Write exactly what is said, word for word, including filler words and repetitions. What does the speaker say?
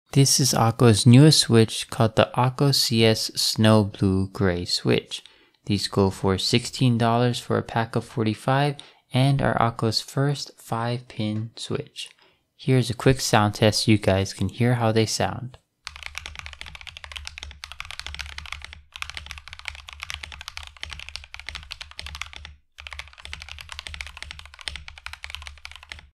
This is Akko's newest switch called the Akko C S Snow Blue Gray switch. These go for sixteen dollars for a pack of forty-five and are Akko's first five pin switch. Here's a quick sound test so you guys can hear how they sound.